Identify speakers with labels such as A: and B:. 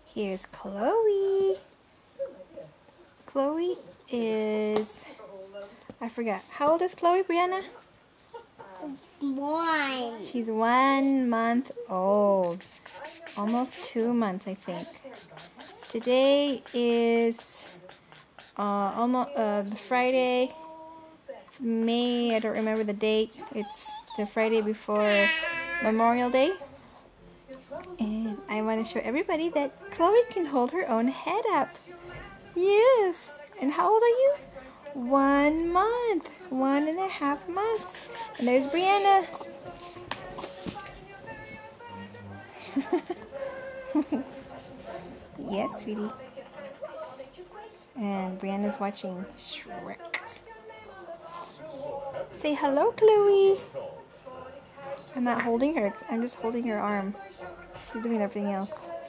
A: Here's Chloe. Chloe is, I forgot. How old is Chloe, Brianna?
B: 1.
A: She's 1 month old. Almost 2 months, I think. Today is almost Friday, May, I don't remember the date. It's the Friday before Memorial Day. And I want to show everybody that Chloe can hold her own head up. Yes. And how old are you? 1 month. 1.5 months. And there's Brianna. Yes, sweetie. And Brianna's watching Shrek. Say hello, Chloe. I'm not holding her. I'm just holding her arm. She's doing everything else.